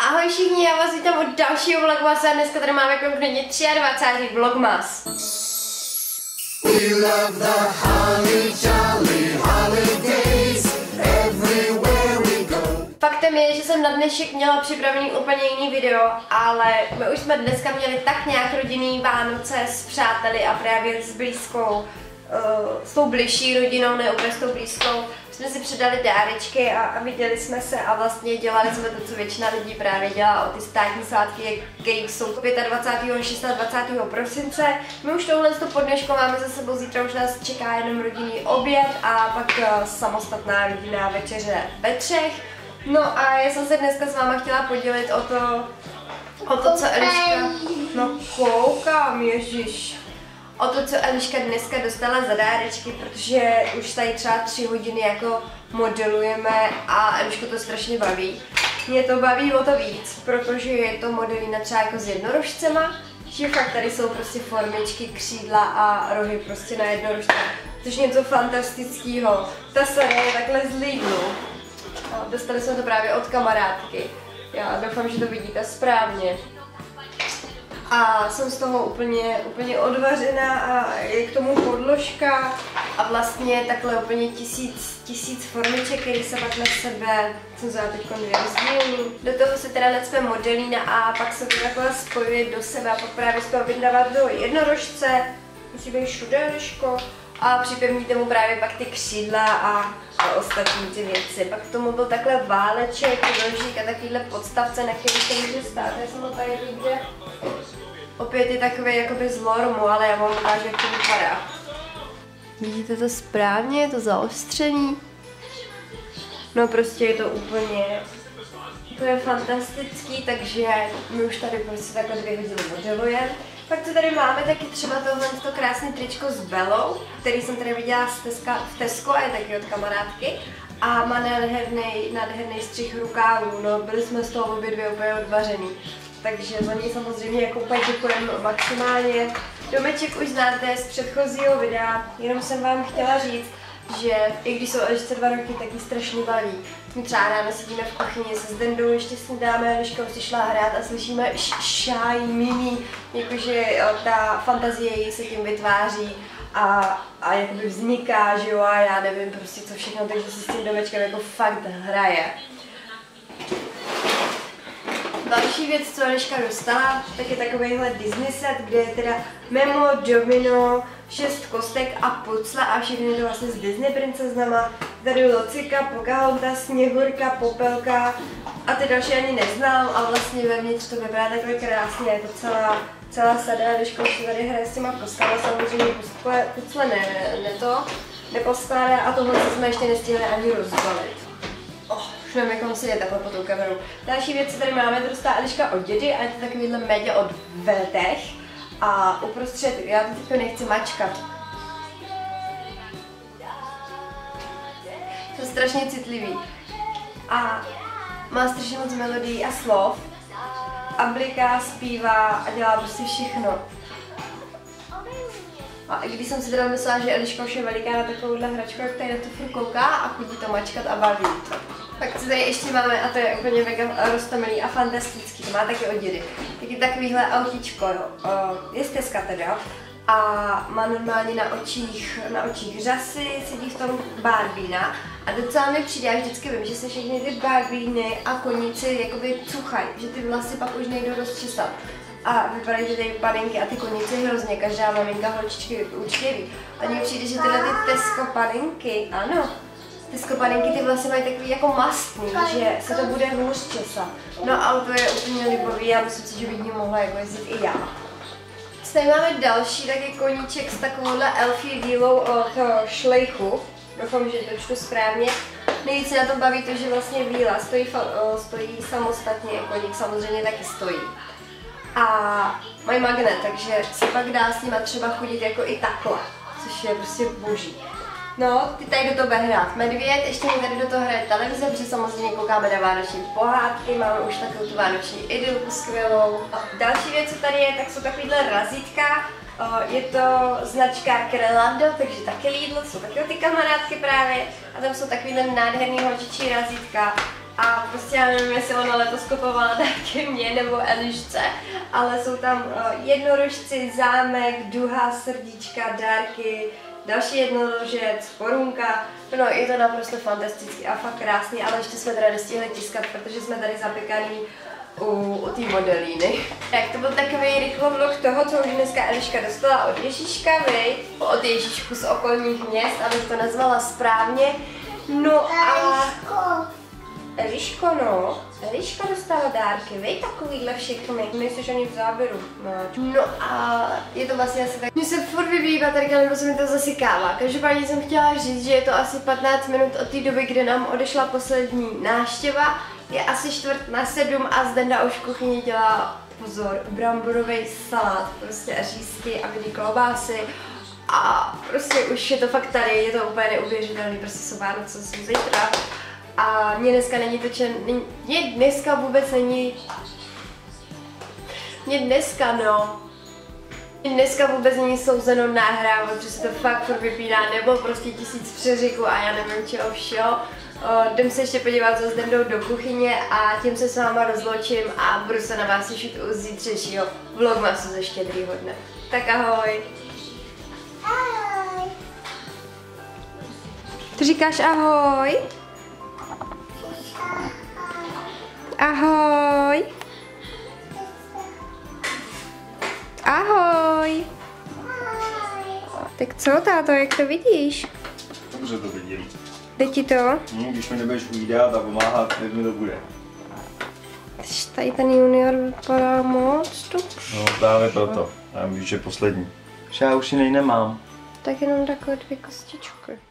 Ahoj všichni, já vás vítám u dalšího vlogmasu a dneska tady máme konkrétně 23. vlogmas. We love the holly jolly holidays everywhere we go. Faktem je, že jsem na dnešek měla připravený úplně jiný video, ale my už jsme dneska měli tak nějak rodinný Vánoce s přáteli a právě s blízkou, s tou bližší rodinou, ne úplně s tou blízkou. Jsme si předali dárečky a viděli jsme se a vlastně dělali jsme to, co většina lidí právě dělá o ty státní svátky, které jsou 25. a 26. prosince. My už tohle podneško máme za sebou, zítra už nás čeká jenom rodinný oběd a pak samostatná rodinná večeře ve třech. No a já jsem se dneska s váma chtěla podělit o to, co Eliška... No koukám, ježiš. O to, co Eliška dneska dostala za dárečky, protože už tady třeba 3 hodiny jako modelujeme a Elišku to strašně baví. Mě to baví o to víc, protože je to modelína třeba jako s jednorožcema, že fakt tady jsou prostě formičky, křídla a rohy prostě na jednorožce, což je něco fantastického. Ta série je takhle z Lidlu. Dostali jsme to právě od kamarádky. Já doufám, že to vidíte správně. A jsem z toho úplně odvařená a je k tomu podložka a vlastně takhle úplně tisíc formiček, který se pak na sebe, jsem vzala teď 2 rozdílný. Do toho se teda necpe modelína a pak se to takhle spojuje do sebe a pak právě z toho vydává do jednorožce, musí být šudeleško a připevníte mu právě pak ty křídla a ostatní ty věci. Pak k tomu byl takhle váleček, rožík a takovýhle podstavce, na který se může stát. Já jsem ho tady někde. Opět je takový jakoby z lormu, ale já vám ukážu, jak to vypadá. Vidíte to správně, je to zaostřený. No prostě je to úplně fantastický, takže my už tady prostě takhle 2 hodiny modelujeme. Pak tu tady máme taky třeba tohle krásné tričko s Belou, který jsem tady viděla v Tesco a je taky od kamarádky. A má nádherný střih rukávů, no byli jsme z toho obě dvě úplně odvařený. Takže za něj samozřejmě jako úplně děkujeme maximálně. Domeček už znáte z předchozího videa, jenom jsem vám chtěla říct, že i když jsou Elišce 2 roky, tak ji strašně baví. My třeba ráno sedíme v kuchyni se Zdendou, ještě snídáme, Eliška už si šla hrát a slyšíme šáj, mimi, jakože ta fantazie jí se tím vytváří a jakoby vzniká, že jo, a já nevím prostě co všechno, takže si s tím domečkem jako fakt hraje. Další věc, co Eliška dostala, tak je takovejhle Disney set, kde je teda Memo, Domino, 6 kostek a pucle a všechny to vlastně s Disney princeznama. Tady Locika, Pocahontas, Sněhurka, Popelka a ty další ani neznám a vlastně vevnitř to vypadá takhle krásně, je to celá sada, Eliška už tady hraje s těma kostkama, samozřejmě pucle neposkládá a tohle jsme ještě nestihli ani rozbalit. Už nevím, jak mám sedět takhle pod tou kamerou. Další věc, co tady máme, to dostala Eliška od dědy a je to takovýhle média od Veltech. A uprostřed, já to teďka nechci mačkat. Jsou strašně citlivý. A má strašně moc melodií a slov. A bliká, zpívá a dělá prostě všechno. A i když jsem si teda myslela, že Eliška už je veliká na takovouhle hračku, jak tady na to furt kouká a chodí to mačkat a baví. Tak co tady ještě máme, a to je úplně mega roztomilý a fantastický, to má taky od dědy. Taky takovýhle autíčko, jo. Je z Teska teda. A má normálně na očích řasy, sedí v tom Barbína. A docela mi přijde, já vždycky vím, že se všechny ty Barbíny a koníci jakoby cuchají, že ty vlasy pak už nejdou rozčesat. A vypadají ty panenky a ty koníci hrozně, každá maminka holčičky určitě. A mně přijde, že tyhle ty Tesco panenky, ano, Tesco panenky ty vlasy mají takový jako mastný, že se to bude hůř česat. No a to je úplně libový a myslím si, že bych ní mohla jako jezdit i já. Tady máme další taky koníček s takovouhle elfí dílou od Šlejchu. Doufám, že to čtu správně. Nejvíc na tom baví to, že vlastně víla stojí samostatně, koník samozřejmě taky stojí. A mají magnet, takže se pak dá s nima třeba chodit jako i takhle, což je prostě boží. No, ty tady do toho bude hrát medvěd, ještě mi tady do toho hraje televize, protože samozřejmě koukáme na vánoční pohádky, máme už takovou tu vánoční idylku skvělou. A další věc, co tady je, tak jsou takovýhle razítka. Je to značka Krelando, takže taky Lidl, jsou taky ty kamarádky právě. A tam jsou takovýhle nádherný holčičí razítka. A prostě já nevím, jestli ona letos kupovala dárky mě nebo Elišce, ale jsou tam jednorožci, zámek, duha, srdíčka, dárky, další jednorožec, korunka. No, je to naprosto fantastický a fakt krásný, ale ještě jsme teda nestihli tiskat, protože jsme tady zapěkaný u té modelíny. Tak to byl takový rychlovlog toho, co už dneska Eliška dostala od Ježíška, od Ježíšku z okolních měst, abych to nazvala správně. No a... Eliško, no. Eliška dostala dárky, vej, takovýhle všechny, nejseš ani v záběru. No a je to vlastně asi tak. Mně se furt vyvíjí baterka, nebo se mi to zasykává. Každopádně jsem chtěla říct, že je to asi 15 minut od té doby, kdy nám odešla poslední návštěva. Je asi 6:45 a Zdenda už v kuchyni dělá, pozor, bramborový salát, prostě a řízky a mini klobásy. A prostě už je to fakt tady, je to úplně neuvěřitelný, prostě jsou Vánoce, jsou zítra. A mě dneska není točen, mě dneska vůbec není, dneska vůbec není souzeno nahrávat, protože se to fakt furt vypíná, nebo prostě 1000 přeřeků a já nevím čeho všeho. Jdem se ještě podívat za Zdendou do kuchyně a tím se s váma rozloučím a budu se na vás těšit u zítřejšího vlogmasu ze Štědrýho dne. Tak ahoj! Ahoj. Ty říkáš ahoj? Ahoj! Ahoj! Tak co, táto, jak to vidíš? Dobře to vidím. Jde ti to? Když mi nebudeš ujídat a pomáhat, tak mi to bude. Tady ten junior vypadá moc dobře. No právě proto. Já víš, že poslední. Já už jiný nemám. Tak jenom takové 2 kostičky.